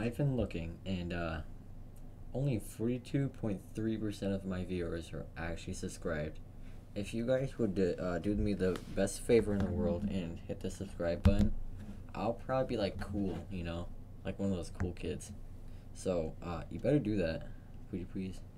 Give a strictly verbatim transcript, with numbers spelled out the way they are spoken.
I've been looking, and uh, only forty-two point three percent of my viewers are actually subscribed. If you guys would do, uh, do me the best favor in the world and hit the subscribe button, I'll probably be like cool, you know, like one of those cool kids. So uh, you better do that, would you please?